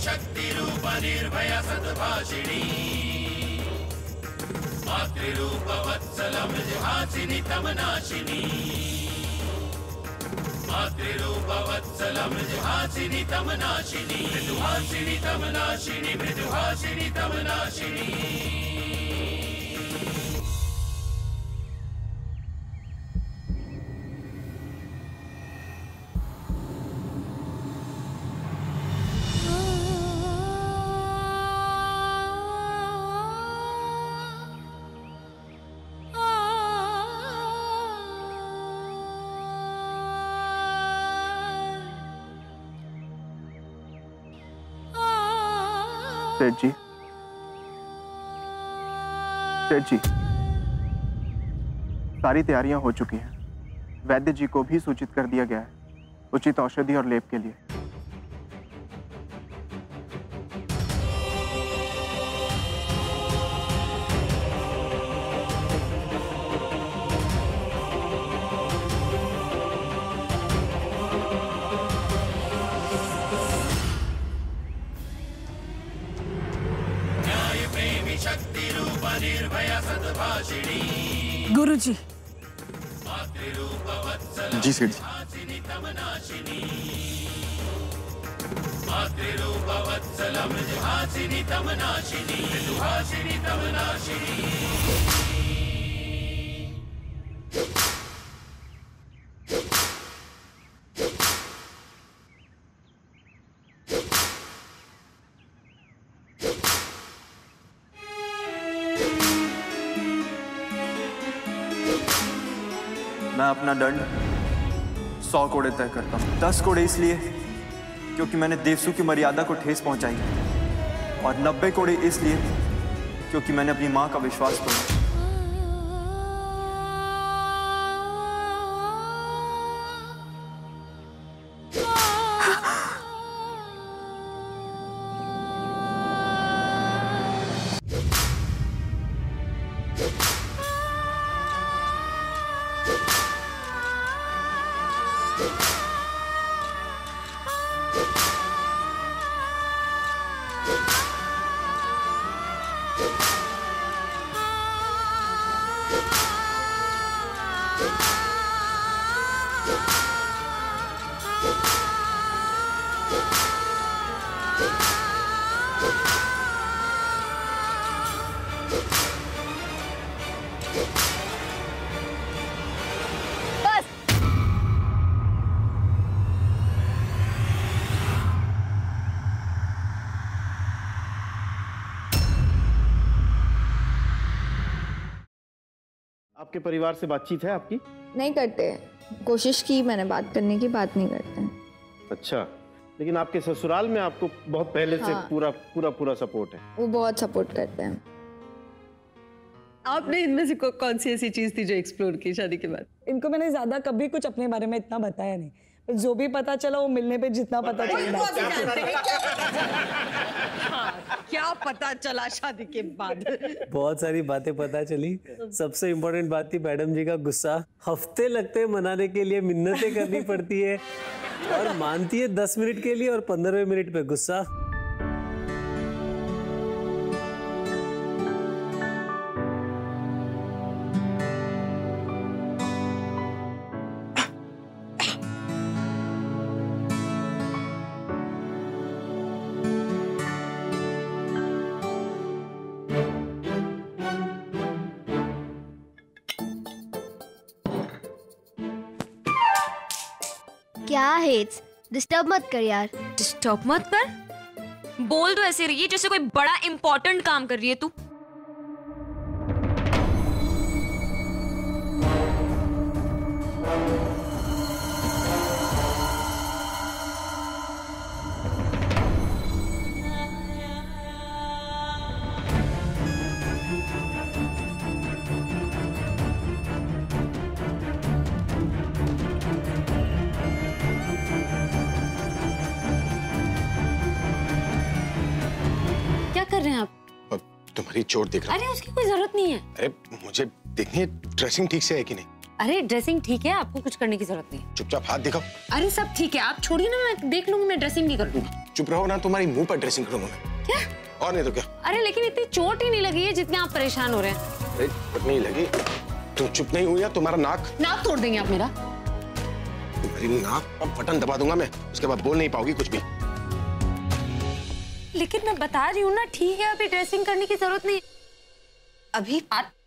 शक्तिरूप निर्भया सद्भाषिणी मातृरूपवत्सलमृजहासिनी तमनाशिनी मातृरूपवत्सलमृजहासिनी तमनाशिनी मृदुहासिनी तमनाशिनी मृदुहासिनी तमनाशिनी। सेठ जी, सारी तैयारियां हो चुकी हैं। वैद्य जी को भी सूचित कर दिया गया है उचित औषधि और लेप के लिए। गुरुजी। जी सेठ जी। मैं अपना दंड 100 कोड़े तय करता हूँ। 10 कोड़े इसलिए क्योंकि मैंने देवसू की मर्यादा को ठेस पहुंचाई और 90 कोड़े इसलिए क्योंकि मैंने अपनी मां का विश्वास तोड़ा। आपके परिवार से बातचीत है आपकी? नहीं करते। कोशिश की मैंने बात करने की, बात नहीं करते हैं। अच्छा, लेकिन आपके ससुराल में आपको बहुत पहले से पूरा सपोर्ट है? वो बहुत सपोर्ट करते हैं। आपने इनमें से कौन सी ऐसी चीज थी जो एक्सप्लोर की शादी के बाद? इनको मैंने ज्यादा कभी कुछ अपने बारे में इतना बताया नहीं, जो भी पता चला वो मिलने पे जितना पता चला। क्या पता चला शादी के बाद? बहुत सारी बातें पता चली। सबसे इम्पोर्टेंट बात थी मैडम जी का गुस्सा। हफ्ते लगते हैं मनाने के लिए, मिन्नतें करनी पड़ती है और मानती है 10 मिनट के लिए और 15वें मिनट पे गुस्सा। क्या है? डिस्टर्ब मत कर यार। डिस्टर्ब मत कर? बोल तो ऐसे रही है जैसे कोई बड़ा इंपॉर्टेंट काम कर रही है तू। कर रहे हैं आप? तुम्हारी चोट देख रहा हूं। अरे उसकी कोई जरूरत नहीं है। अरे मुझे देखनी है ड्रेसिंग ठीक से है कि नहीं। अरे ड्रेसिंग ठीक है, आपको कुछ करने की जरूरत नहीं है। चुपचाप हाथ दिखाओ। अरे सब ठीक है, आप छोड़िए ना, मैं देख लूंगी, मैं ड्रेसिंग नहीं कर लूंगी। चुप रहो ना, तुम्हारी मुंह पर ड्रेसिंग करूंगा मैं। क्या? और नहीं तो क्या। अरे लेकिन इतनी चोट ही नहीं लगी है जितने आप परेशान हो रहे हैं। अरे चोट नहीं लगी, तुम चुप नहीं हुई या तुम्हारा नाक तोड़ देंगे आप मेरा। तुम्हारी नाक पर बटन दबा दूंगा मैं, उसके बाद बोल नहीं पाओगी कुछ भी। लेकिन मैं बता रही हूँ ना, ठीक है अभी ड्रेसिंग करने की जरूरत नहीं। अभी